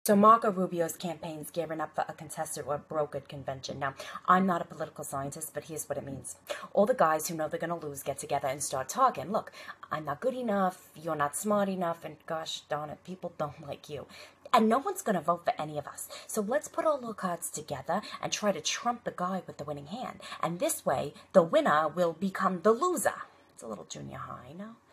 So Marco Rubio's campaign's gearing up for a contested or brokered convention. Now, I'm not a political scientist, but here's what it means. All the guys who know they're going to lose get together and start talking. Look, I'm not good enough, you're not smart enough, and gosh darn it, people don't like you. And no one's going to vote for any of us. So let's put all our cards together and try to trump the guy with the winning hand. And this way, the winner will become the loser. It's a little junior high, no?